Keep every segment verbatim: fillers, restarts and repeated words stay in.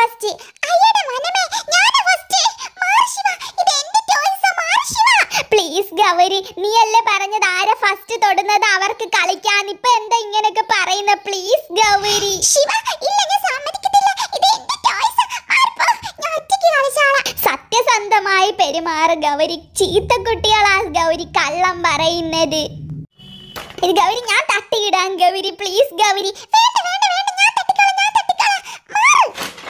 First. അയ്യടാ മനമേ, ഞാനാ ഫസ്റ്റ്. മാർഷിവ, ഇത് എന്റെ ചോയ്സാ മാർഷിവ. പ്ലീസ് ഗൗരി, നീയല്ലേ പറഞ്ഞത് ആരാ ഫസ്റ്റ് തൊടുന്നത് അവർക്ക് കളിക്കാൻ. ഇപ്പൊ എന്താ ഇങ്ങനെയൊക്കെ പറയുന്നത്? പ്ലീസ് ഗൗരി. ശിവ, ഇല്ല ഞാൻ സമ്മതിക്കത്തില്ല. ഇത് എന്റെ ചോയ്സാ. മാർപ്പോ, ഞാൻ ഒറ്റയ്ക്ക് കളിച്ചാളാ. സത്യസന്ധമായി പെരുമാറ് ഗൗരി. ചീത്ത കുട്ടികളാ ഗൗരി കള്ളം പറയുന്നത്. ഇത് ഗൗരി ഞാൻ തട്ടിയിടാൻ ഗൗരി. പ്ലീസ് ഗൗരി. വേണ്ട വേണ്ട വേണ്ട, ഞാൻ തട്ടിക്കോളാം ഞാൻ തട്ടിക്കോളാം. മാറ്.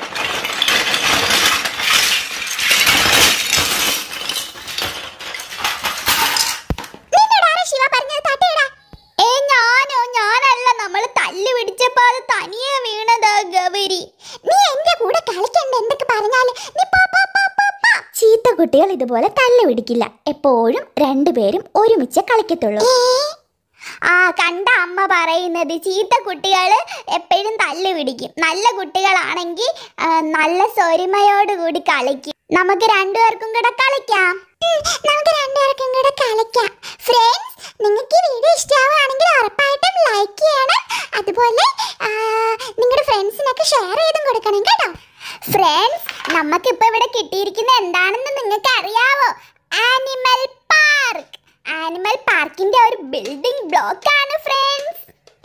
നിന്നോടാരാ ശിവ പറഞ്ഞത് തട്ടിയിടാ? ഏ ഞാനോ? ഞാനല്ല, നമ്മൾ തല്ലു പിടിച്ചപ്പോ അത് തനിയെ വീണതാ ഗൗരി. നീ എന്റെ കൂടെ കളിക്കണ്ട എന്തൊക്കെ പറഞ്ഞാല്. നീ പോ പോ പോ പോ പോ. ചീത്ത കുട്ടികൾ ഇതുപോലെ തല്ലു പിടിക്കില്ല. എപ്പോഴും രണ്ടുപേരും ഒരുമിച്ച് കളിക്കത്തുള്ളൂ. ആ കണ്ട അമ്മ പറയുന്നത്, ചീത്ത കുട്ടികൾ എപ്പോഴും തല്ലു പിടിക്കും. നല്ല കുട്ടികളാണെങ്കിൽ നല്ല സ്വരിമയോടുകൂടി കളിക്കും. നമുക്ക് രണ്ടുപേർക്കും കൂടെ കളിക്കാം. നമുക്ക് രണ്ടുപേർക്കും കൂടെ കളിക്കാം. ഫ്രണ്ട്സ്, നിങ്ങൾക്ക് ഈ വീഡിയോ ഇഷ്ടമാവുകയാണെങ്കിൽ ഉറപ്പായിട്ടും ലൈക്ക് ചെയ്യണം. അതുപോലെ നിങ്ങളുടെ ഫ്രണ്ട്സിനൊക്കെ ഷെയർ ചെയ്തും കൊടുക്കണം കേട്ടോ. ഫ്രണ്ട്സ്, നമുക്കിപ്പോൾ ഇവിടെ കിട്ടിയിരിക്കുന്ന എന്താണെന്ന് നിങ്ങൾക്ക് അറിയാവോ? Animal park. ആനിമൽ പാർക്കിന്റെ ഒരു ബിൽഡിംഗ് ബ്ലോക്ക് ആണ് ഫ്രണ്ട്സ്.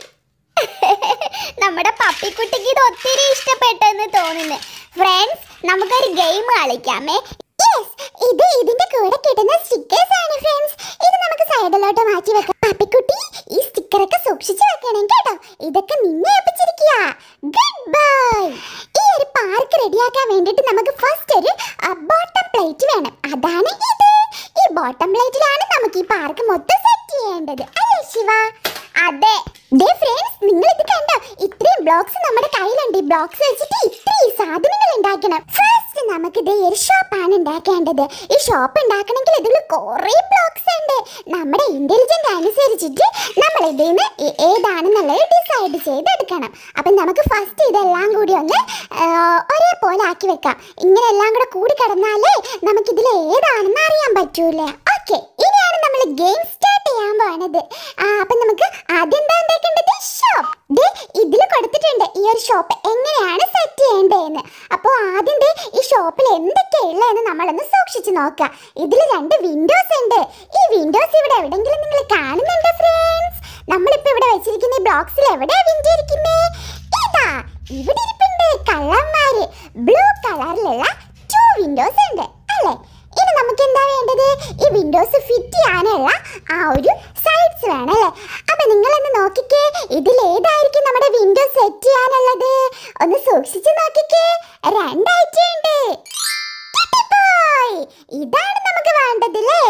നമ്മുടെ പപ്പിക്കുട്ടിക്ക് ഇത് ഒത്തിരി ഇഷ്ടപ്പെട്ടെന്ന് തോന്നുന്നു. ഫ്രണ്ട്സ്, നമുക്കൊരു ഗെയിം കളിക്കാമേ. ഇത് ഇതിന്റെ കൂടെ കിട്ടുന്ന സ്റ്റിക്കേഴ്സ് ആണ് ഫ്രണ്ട്സ്. ഇത് നമുക്ക് സൈഡിലോട്ട് മാറ്റി വെക്കാം. പപ്പിക്കുട്ടി, ഈ സ്റ്റിക്കറൊക്കെ സൂക്ഷിച്ചു വെക്കണം കേട്ടോ. ഇതൊക്കെ നിന്നെ ഏൽപ്പിച്ചിരിക്കുക. Good bye. ഈ ഒരു പാർക്ക് റെഡിയാക്കാൻ വേണ്ടിയിട്ട് നമുക്ക് ഫസ്റ്റ് ഒരു ബോട്ടം പ്ലേറ്റ് വേണം. അതാണ് ഇത്. ഈ ബോട്ടം പ്ലേറ്റിലാണ് നമുക്ക് ഈ പാർക്ക് മൊത്തം സെറ്റ് ചെയ്യേണ്ടത്. അല്ലേ ശിവ? അതെ. ദേ ഫ്രണ്ട്സ്, നിങ്ങൾ ഇത് കണ്ടോ? ഇത്രയും ബ്ലോക്സ് നമ്മുടെ കയ്യിലുണ്ട്. ഈ ബ്ലോക്സ് വെച്ചിട്ട് ഇത്രയും സാധനങ്ങൾ ഉണ്ടാക്കണം. ഫസ്റ്റ് നമുക്ക് ഇത് ഒരു ഷോപ്പാണ് ഉണ്ടാക്കേണ്ടത്. ഈ ഷോപ്പ് ഉണ്ടാക്കണമെങ്കിൽ ഇതിൽ കുറേ ബ്ലോക്സ് ഉണ്ട്. നമ്മുടെ ഇന്റലിജന്റ് അനുസരിച്ചിട്ട് നമ്മൾ ഇതിന് ഏതാണെന്നുള്ളത് ഡിസൈഡ് ചെയ്തെടുക്കണം. അപ്പം നമുക്ക് ഫസ്റ്റ് ഇതെല്ലാം കൂടി ഒന്ന് ഒരേപോലെ ആക്കി വെക്കാം. ഇങ്ങനെ എല്ലാം കൂടെ കൂടി കിടന്നാലേ നമുക്കിതിൽ ഏതാണെന്ന് അറിയാൻ പറ്റൂല. ഓക്കെ, ഇനിയാണ് നമ്മൾ ഗെയിം സ്റ്റാർട്ട് ചെയ്യാൻ പോണത്. അപ്പം നമുക്ക് ആദ്യം എന്താ ഉണ്ടാക്കേണ്ടത്? ഷോപ്പ്. ഇതിൽ കൊടുത്തിട്ടുണ്ട് ഈ ഒരു ഷോപ്പ് എങ്ങനെയാണ് സെറ്റ് ചെയ്യേണ്ടതെന്ന്. അപ്പോൾ ആദ്യം ഈ ഷോപ്പിൽ എന്തൊക്കെയുള്ളതെന്ന് നമ്മളൊന്ന് സൂക്ഷിച്ചു നോക്കാം. ഇതിൽ രണ്ട് വിൻഡോസ് ഉണ്ട്. ഈ വിൻഡോസ് ഇവിടെ എവിടെയെങ്കിലും നിങ്ങൾ കാണുന്നുണ്ടോ ഫ്രണ്ട്സ്? നമ്മളിപ്പോൾ ഇവിടെ വെച്ചിരിക്കുന്ന ഈ ബ്ലോക്സിൽ എവിടെയാ വിൻഡോ ഇരിക്കുന്നത്? ഇതാ ഇവിടെ ഇരിപ്പുണ്ട്. കള്ളന്മാര് ബ്ലൂ കളറിലുള്ള ടു വിൻഡോസ് ഉണ്ട് അല്ലേ? ഇനി നമുക്ക് എന്താ വേണ്ടത്? ഈ വിൻഡോസ് ഫിറ്റ് ചെയ്യാനുള്ള ആ ഒരു സൈഡ്സ് വേണം അല്ലേ? അപ്പൊ നിങ്ങളൊന്ന് നോക്കിക്കേ, ഇതിൽ ഏതായിരിക്കും നമ്മുടെ വിൻഡോ സെറ്റ് ചെയ്യാനുള്ളത്? ഒന്ന് സൂക്ഷിച്ചു നോക്കിക്കേ. രണ്ടായിട്ടുണ്ട്. ഇതാണ് നമുക്ക് വേണ്ടതില്ലേ?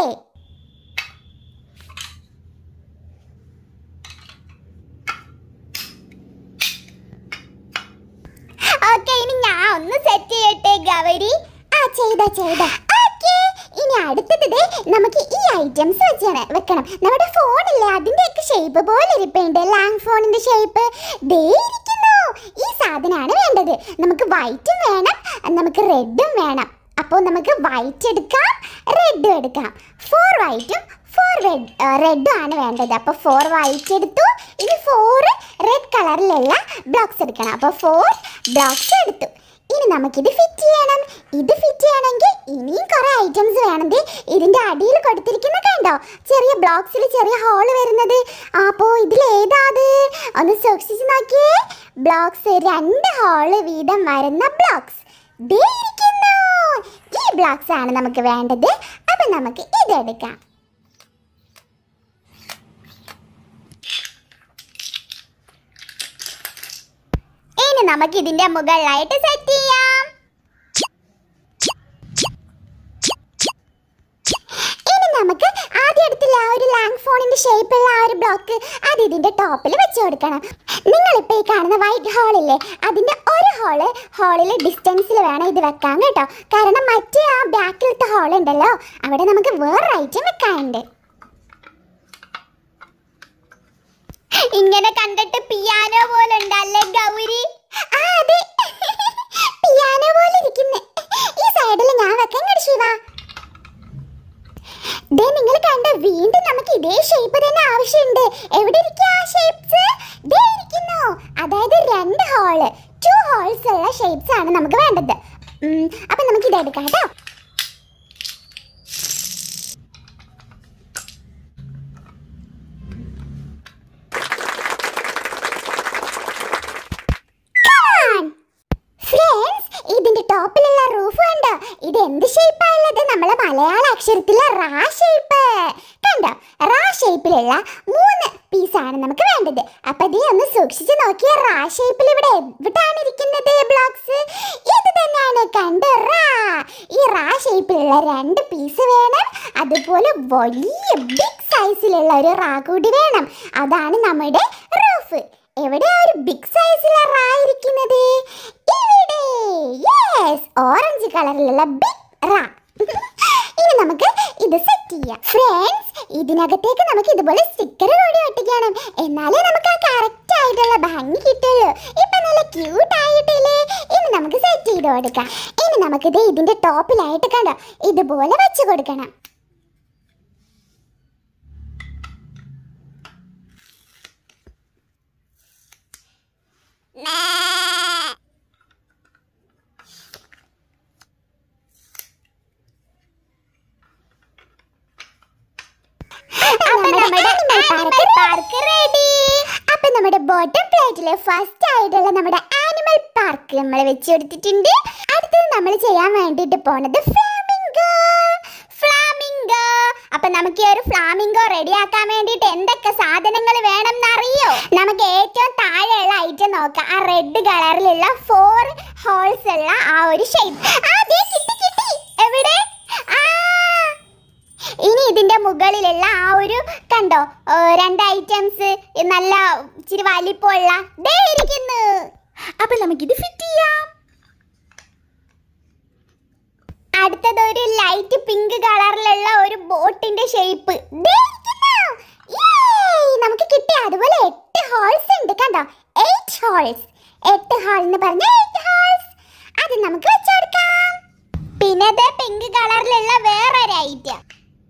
ഓക്കെ, ഇനി ഞാൻ ഒന്ന് സെറ്റ് ചെയ്യട്ടെ ഗൗരി. ആ ചെയ്ത ചെയ്ത ഇനി അടുത്തത് നമുക്ക് ഈ ഐറ്റംസ് വെച്ചാണ് വെക്കണം. നമ്മുടെ ഫോണില്ലേ, അതിൻ്റെയൊക്കെ ഷേപ്പ് പോലെ ഇരിപ്പുണ്ട്. ലാങ് ഫോണിന്റെ ഷേപ്പ് ദേ ഇരിക്കുന്നു. ഈ സാധനമാണ് വേണ്ടത്. നമുക്ക് വൈറ്റും വേണം, നമുക്ക് റെഡും വേണം. അപ്പോൾ നമുക്ക് വൈറ്റ് എടുക്കാം, റെഡും എടുക്കാം. ഫോർ വൈറ്റും ഫോർ റെഡ് റെഡും ആണ് വേണ്ടത്. അപ്പോൾ ഫോർ വൈറ്റ് എടുത്തു. ഇനി ഫോർ റെഡ് കളറിലുള്ള ബ്ലോക്സ് എടുക്കണം. അപ്പോൾ ഫോർ ബ്ലോക്സ് എടുത്തു. ഇനി നമുക്കിത് ഫിറ്റ് ചെയ്യണം. ഇത് ഫിറ്റ് ചെയ്യണമെങ്കിൽ ഇനിയും കുറേ ഐറ്റംസ് വേണം. ഇതിൻ്റെ അടിയിൽ കൊടുത്തിരിക്കുന്ന കണ്ടോ, ചെറിയ ബ്ലോക്സിൽ ചെറിയ ഹോള് വരുന്നത്. അപ്പോൾ ഇതിൽ ഏതാത് ഒന്ന് സൂക്ഷിച്ച് നോക്കിയേ. ബ്ലോക്സ് രണ്ട് ഹോള് വീതം വരുന്ന ബ്ലോക്സ് ദേ ഇരിക്കുന്നു. ഈ ബ്ലോക്സ് ആണ് നമുക്ക് വേണ്ടത്. അപ്പം നമുക്ക് ഇതെടുക്കാം. ഇനി നമുക്ക് ഇതിന്റെ മുകളിലായിട്ട് സെറ്റ് ചെയ്യാം. ഇനി നമുക്ക് ആദ്യം എടുത്തില്ല ആ ഒരു ലാങ് ഫോണിന്റെ ഷേപ്പുള്ള ആ ഒരു ബ്ലോക്ക്, അത് ഇതിന്റെ ടോപ്പിൽ വെച്ച് കൊടുക്കണം. നിങ്ങളിപ്പോൾ ഈ കാണുന്ന വൈറ്റ് ഹോളില്ലേ, അതിന്റെ ഒരു ഹോള് ഹോളിൽ ഡിസ്റ്റൻസിൽ വേണം ഇത് വെക്കാൻ കേട്ടോ. കാരണം മറ്റേ ആ ബാക്കിലത്തെ ഹോൾ ഉണ്ടല്ലോ, അവിടെ നമുക്ക് വേറൊരു ഐറ്റം വെക്കാനുണ്ട്. ഇങ്ങനെ കണ്ടിട്ട് പിയാനോ പോലെ ഉണ്ടല്ലേ ഗൗരി? ആ അതെ, പിയാനോ പോലെ ഇരിക്കുന്നേ. ഈ സൈഡിൽ ഞാൻ വെക്കാൻ ശിവ. ദേ നിങ്ങൾ കണ്ട, വീണ്ടും നമുക്ക് ഇതേ ഷേപ്പ് തന്നെ ആവശ്യമുണ്ട്. എവിടെ ഇരിക്കുക ആ ഷേപ്സ്? ദേ ഇരിക്കുന്നു. അതായത് രണ്ട് ഹോള്, ടു ഹോൾസ് ഉള്ള ഷേപ്സ് ആണ് നമുക്ക് വേണ്ടത്. അപ്പൊ നമുക്ക് ഇത് എടുക്കാം കേട്ടോ. ഇതിന്റെ ടോപ്പിലുള്ള റൂഫ് കണ്ടോ? ഇത് എന്ത് ഷേപ്പാ ഉള്ളത്? നമ്മളെ മലയാള അക്ഷരത്തിലെ റാ ഷേപ്പ് കണ്ടോ? റാ ഷേപ്പിലുള്ള മൂന്ന് പീസാണ് നമുക്ക് വേണ്ടത്. അപ്പൊ ഇത് ഒന്ന് സൂക്ഷിച്ച് നോക്കിയ റാ ഷേപ്പിൽ ഇവിടെ എവിടാണ് ഇരിക്കുന്നത് ബ്ലോക്സ്? ഇത് തന്നെയാണ് കണ്ടോ റാ. ഈ റാ ഷേപ്പിലുള്ള രണ്ട് പീസ് വേണം. അതുപോലെ വലിയ ബിഗ് സൈസിലുള്ള ഒരു റാ കൂടി വേണം. അതാണ് നമ്മുടെ റൂഫ്. എവിടെയാ ഒരു ബിഗ് സൈസിലുള്ള റാ ഇരിക്കുന്നത്? ഇവിടെ. യെസ്, ഓറഞ്ച് കളറിലുള്ള ബിഗ് റാ. ഇനി നമുക്ക് ഇത് സെറ്റ് ചെയ്യാം. ഫ്രണ്ട്സ്, ഇതിനകത്തേക്ക് നമുക്ക് ഇതുപോലെ സ്റ്റിക്കർ കൂടി ഒട്ടിക്കണം. എന്നാലേ നമുക്ക് ആ കറക്റ്റ് ആയിട്ടുള്ള ഭംഗി കിട്ടുള്ളൂ. ഇപ്പൊ നല്ല ക്യൂട്ട് ആയിട്ടില്ലേ? ഇനി നമുക്ക് സെറ്റ് ചെയ്ത് കൊടുക്കാം. ഇനി നമുക്കിത് ഇതിന്റെ ടോപ്പിലായിട്ട് കണ്ടോ ഇതുപോലെ വെച്ച് കൊടുക്കണം. അപ്പൊ നമ്മുടെ ബോട്ടം പ്ലേറ്റിലെ ഫസ്റ്റ് ആയിട്ടുള്ള നമ്മുടെ ആനിമൽ പാർക്ക് നമ്മൾ വെച്ച് കൊടുത്തിട്ടുണ്ട്. അടുത്തത് നമ്മൾ ചെയ്യാൻ വേണ്ടിട്ട് പോണത് ഫ്ലാമിംഗോ. ഫ്ലാമിംഗോ. അപ്പൊ നമുക്ക് ഈ ഒരു ഫ്ലാമിംഗോ റെഡിയാക്കാൻ വേണ്ടിട്ട് എന്തൊക്കെ സാധനങ്ങൾ വേണം എന്നറിയോ? നമുക്ക് ഏറ്റവും താഴെയുള്ള ഐറ്റം നോക്കാം. ആ റെഡ് കളറിലുള്ള ഫോർ ഹോൾസ് ഉള്ള ആ ഒരു ഷേപ്പ്. കിട്ടി കിട്ടി. എവിടെ? ഇനി ഇതിന്റെ മുകളിലുള്ള ആ ഒരു കണ്ടോ രണ്ട് ഐറ്റംസ് നല്ല ഇച്ചിരി വലിപ്പമുള്ള ദേ ഇരിക്കുന്നു. അപ്പൊ നമുക്കിത് ഫിറ്റ് ചെയ്യാം. അടുത്തത് ഒരു ലൈറ്റ് പിങ്ക് കളറിലുള്ള ഒരു ബോട്ടിന്റെ ഷേപ്പ് നമുക്ക് കിട്ടി. അതുപോലെ എട്ട് ഹോൾസ് ഉണ്ട് കണ്ടോ? Eight holes. എട്ട് ഹോൾ എന്ന് പറഞ്ഞ എയ്റ്റ് ഹോൾസ്. അത് നമുക്ക് വെച്ചെടുക്കാം. പിന്നെ പിങ്ക് കളറിലുള്ള വേറൊരു ഐറ്റം.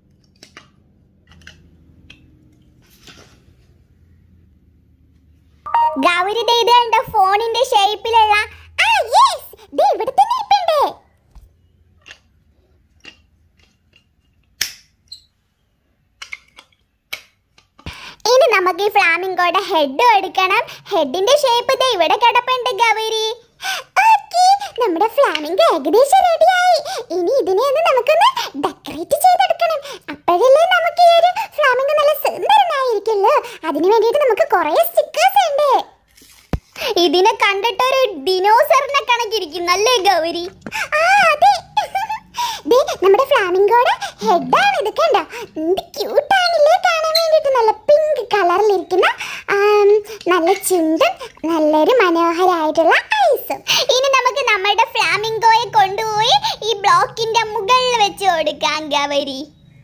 ഗൗരി ദേ ഇത് കണ്ടോ? ഫോണിന്റെ ഷേപ്പിലുള്ള ഇവിടെ തന്നെ ഇരിപ്പുണ്ട്. ഇനി നമുക്ക് ഈ ഫ്ലാമിംഗോയുടെ ഹെഡ് എടുക്കണം. ഹെഡിന്റെ ഷേപ്പ് ദേ ഇവിടെ കിടപ്പുണ്ട് ഗൗരി. നമ്മുടെ ഫ്ലാമിംഗോ ഏകദേശം റെഡിയായി. ഇനി ഇതിനെ ഒന്ന് നമുക്കൊന്ന് ഡെക്കറേറ്റ് ചെയ്തെടുക്കണം. അപ്പോഴല്ലേ നമുക്ക് ഈ ഒരു ഫ്ലാമിംഗോ നല്ല സുന്ദരനായിരിക്കുള്ളൂ. അതിനു വേണ്ടിയിട്ട് നമുക്ക് കുറെ സ്റ്റിക്കേഴ്സ് ഉണ്ട്. ഇതിനെ കണ്ടിട്ട് ഒരു ഡിനോസറിനെ കണക്കിരിക്കുന്നു അല്ലേ ഗൗരി? നമ്മുടെ ഫ്ലാമിംഗോയുടെ ഹെഡാണ് ഇത് കണ്ടോ? എന്ത് ക്യൂട്ടാണല്ലേ കാണാൻ വേണ്ടിയിട്ട്. നല്ല പിങ്ക് കളറിലിരിക്കുന്ന നല്ല ചുണ്ടും നല്ലൊരു മനോഹരമായിട്ടുള്ള ഐസും. ഇനി നമുക്ക് നമ്മുടെ ഫ്ലാമിംഗോയെ കൊണ്ടുപോയി ഈ ബ്ലോക്കിന്റെ മുകളിൽ വെച്ച് കൊടുക്കാം ഗൗരി.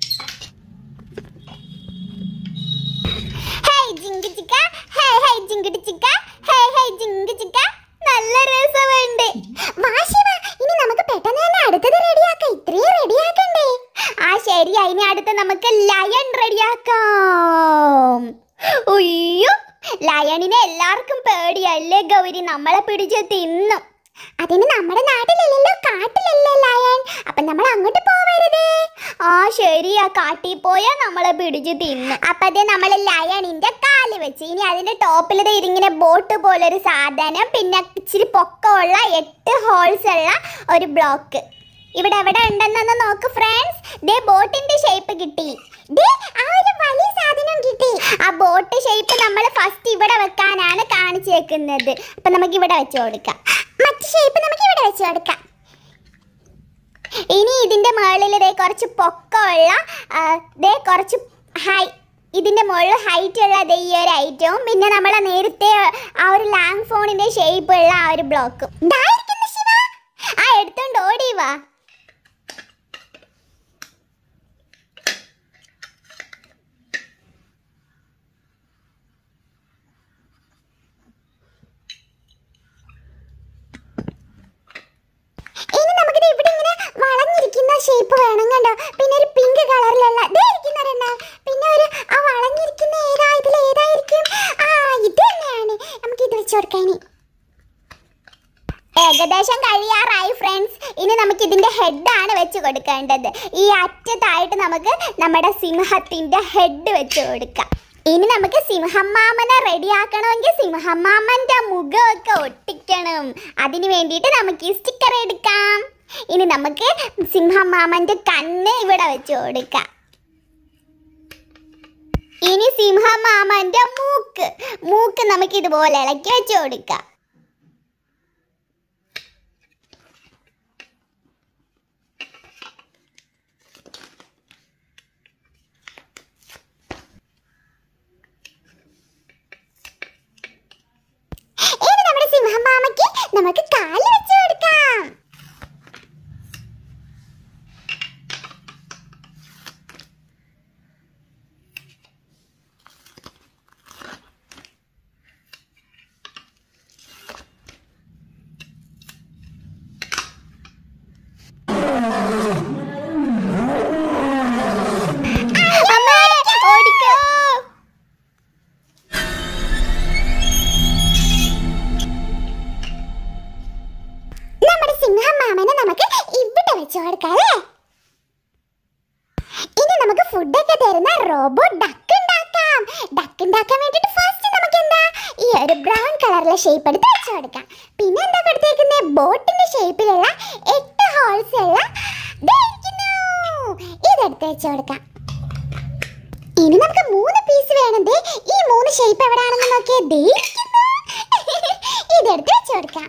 നല്ല രസമുണ്ട്. ഇനി നമുക്ക് പെട്ടെന്ന് തന്നെ അടുത്തത് റെഡിയാക്കാം. ഇത്രയും റെഡിയാക്കണ്ടേ? ആ ശരിയാ. ഇനി അടുത്ത നമുക്ക് ലയൺ റെഡിയാക്കാം. അയ്യോ, ലയണിനെ എല്ലാവർക്കും പേടിയല്ലേ ഗൗരി? നമ്മളെ പിടിച്ച് തിന്നും. അതിന് നമ്മുടെ നാട്ടിലല്ലല്ലോ, കാട്ടിലല്ലേ ലയൺ. അപ്പൊ നമ്മൾ അങ്ങോട്ട് പോവരുത്. ആ ശരിയാ, കാട്ടിൽ പോയാ നമ്മളെ പിടിച്ച് തിന്നും. അപ്പൊ അതേ നമ്മൾ ലയണിന്റെ കാല് വെച്ച് ഇനി അതിന്റെ ടോപ്പിൽ ഇങ്ങനെ ബോട്ട് പോലൊരു സാധനം, പിന്നെ ഇച്ചിരി പൊക്കമുള്ള എട്ട് ഹോൾസ് ഉള്ള ഒരു ബ്ലോക്ക് ഇവിടെ എവിടെ ഉണ്ടെന്നൊന്ന് നോക്ക് ഫ്രണ്ട്സ്. ദേ ബോട്ടിന്റെ ഷേപ്പ് കിട്ടി. ആ ഒരു വലിയ സാധനം കിട്ടി. ആ ബോട്ട് ഷേപ്പ് നമ്മൾ ഫസ്റ്റ് ഇവിടെ വെക്കാനാണ് കാണിച്ചു വെക്കുന്നത്. അപ്പൊ നമുക്ക് ഇവിടെ വെച്ച് കൊടുക്കാം. മറ്റു ഷേപ്പ് നമുക്ക് ഇവിടെ വെച്ച് കൊടുക്കാം. ഇനി ഇതിന്റെ മുകളിൽ ദേ കുറച്ച് പൊക്കമുള്ള ദേ കുറച്ച് ഹൈ ഇതിന്റെ മുകളിൽ ഹൈറ്റ് ഉള്ള ദേ ഈ ഒരു ഐറ്റവും പിന്നെ നമ്മളെ നേരത്തെ ആ ഒരു ലാങ് ഫോണിന്റെ ഷേപ്പ് ഉള്ള ആ ഒരു ബ്ലോക്കും. ആ എടുത്തോണ്ട് ഓടി വാ. ഷേപ്പ് വേണം കണ്ടോ? പിന്നെ ഒരു പിങ്ക് കളറിലുള്ള പിന്നെ ഒരു ആ വളഞ്ഞിരിക്കുന്ന ഏതാ ഇതിൽ ഏതായിരിക്കും? ആ ഇത് തന്നെയാണ്. നമുക്ക് ഇത് വെച്ച് കൊടുക്കാൻ. ഏകദേശം കഴിയാറായി ഫ്രണ്ട്സ്. ഇനി നമുക്ക് ഇതിന്റെ ഹെഡാണ് വെച്ച് കൊടുക്കേണ്ടത്. ഈ അറ്റത്തായിട്ട് നമുക്ക് നമ്മുടെ സിംഹത്തിന്റെ ഹെഡ് വെച്ച് കൊടുക്കാം. ഇനി നമുക്ക് സിംഹമാമനെ റെഡിയാക്കണമെങ്കിൽ സിംഹമാമന്റെ മുഖമൊക്കെ ഒട്ടിക്കണം. അതിന് വേണ്ടിയിട്ട് നമുക്ക് ഈ സ്റ്റിക്കർ എടുക്കാം. ഇനി നമുക്ക് സിംഹമാമന്റെ കണ്ണ് ഇവിടെ വെച്ച് കൊടുക്കാം. ഇനി സിംഹമാമന്റെ മൂക്ക് മൂക്ക് നമുക്ക് ഇതുപോലെ ഇളക്കി വെച്ച് കൊടുക്കാം. ഇനി നമ്മുടെ സിംഹമാമയ്ക്ക് നമുക്ക് കാല് വെച്ച് കൊടുക്കാം. ഇനി നമുക്ക് ഫുഡൊക്കെ തരുന്ന റോബോട്ട് ഡക്ക് ഉണ്ടാക്കാം. ഡക്ക് ഉണ്ടാക്കാൻ വേണ്ടിട്ട് ഫസ്റ്റ് നമുക്ക് എന്താ ഈ ഒരു ബ്രൗൺ കളറിലെ ഷേപ്പ് എടുത്ത് വെച്ച് കൊടുക്കാം. പിന്നെ എന്താ കൊടുത്തേക്കുന്നത് ബോട്ടിന്റെ ഷേപ്പിലുള്ള എട്ട് ഹോൾസ് ഉള്ള ഇതെടുത്ത് വെച്ച് കൊടുക്കാം. ഇനി നമുക്ക് മൂന്ന് പീസ് വേണം. ഈ മൂന്ന് ഷേപ്പ് എവിടെയാണെന്ന് നോക്കിയേ, ഇതെടുത്ത് വെച്ച് കൊടുക്കാം.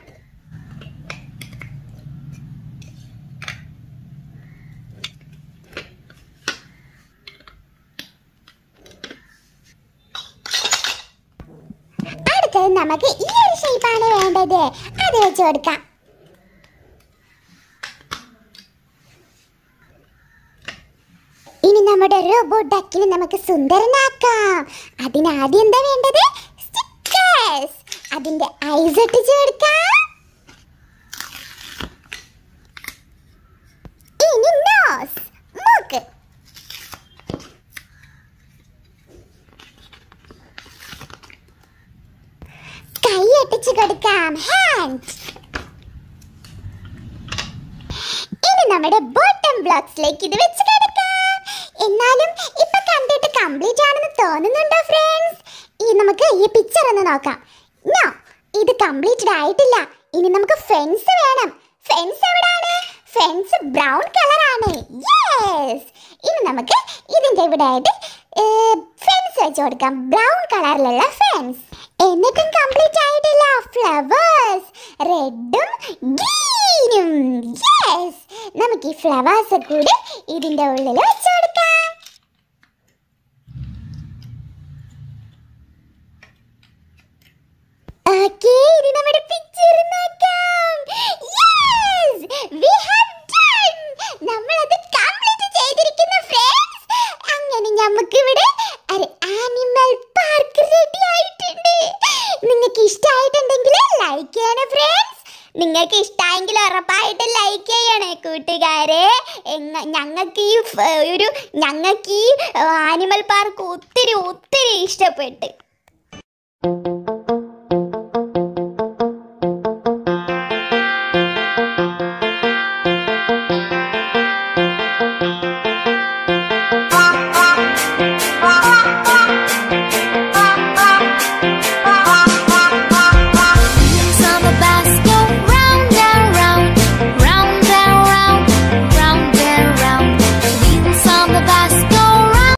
നമുക്ക് ഈ ഒരു ഷേപ്പാണ് വേണ്ടത്, അത് വെച്ച് കൊടുക്കാം. ഇനി നമ്മുടെ റോബോട്ട് ഡക്കിനെ നമുക്ക് സുന്ദരനാക്കാം. അതിനാദ്യം എന്താ വേണ്ടത്? സ്റ്റിക്കേഴ്സ്. അതിന്റെ ഐസ് ഒട്ടിച്ച് കൊടുക്കാം. ഇനി നോസ് മൂക്ക്. കൈ ഒട്ടിച്ച് കൊടുക്കാം ഹാൻഡ്. ഇനി നമ്മുടെ ബോട്ടം ബ്ലോക്സിലേക്ക് ഇത് വെച്ച് കൊടുക്കാം. എന്നാലും ഇപ്പൊ കണ്ടിട്ട് കംപ്ലീറ്റ് ആണെന്ന് തോന്നുന്നുണ്ടോ ഫ്രണ്ട്സ്? ഈ നമുക്ക് ഈ പിക്ചർ ഒന്ന് നോക്കാം. നോ, ഇത് കംപ്ലീറ്റഡ് ആയിട്ടില്ല. ഇനി നമുക്ക് ഫെൻസ് വേണം. ഫെൻസ് എവിടെയാണ്? ഫെൻസ് ബ്രൗൺ കളറാണ്. യെസ്. ഇനി നമുക്ക് ഇതിന്റെ ഇവിടെ ആയിട്ട് ഫെൻസ് വെച്ച് കൊടുക്കാം, ബ്രൗൺ കളറിലുള്ള ഫെൻസ്. എന്നിട്ടും കംപ്ലീറ്റ് ആയിട്ടില്ല. ഫ്ലവേഴ്സ് റെഡും ഗ്രീനും. യെസ്, നമുക്ക് ഈ ഫ്ലവേഴ്സ് കൂടി ഇതിന്റെ ഉള്ളിൽ വെച്ച് കൊടുക്കാം. ഓക്കേ, ഇനി നമ്മുടെ പിക്ചർ നോക്കാം. Yes, we have done. നമ്മൾ അത് കംപ്ലീറ്റ് ചെയ്തിരിക്കുന്നു ഫ്രണ്ട്സ്. അങ്ങനെ നമുക്ക് ഇവിടെ ഒരു ആനിമൽ പാർക്ക് റെഡി ആയിട്ടുണ്ട്. നിങ്ങൾക്ക് ഇഷ്ടമായിട്ടുണ്ടെങ്കിൽ ലൈക്ക് ചെയ്യണം ഫ്രണ്ട്സ്. നിങ്ങൾക്ക് ഇഷ്ടമായെങ്കിൽ ഉറപ്പായിട്ട് ലൈക്ക് ചെയ്യണേ കൂട്ടുകാരെ. ഞങ്ങൾക്ക് ഈ ഒരു ഞങ്ങൾക്ക് ഈ ആനിമൽ പാർക്ക് ഒത്തിരി ഒത്തിരി ഇഷ്ടപ്പെട്ടു.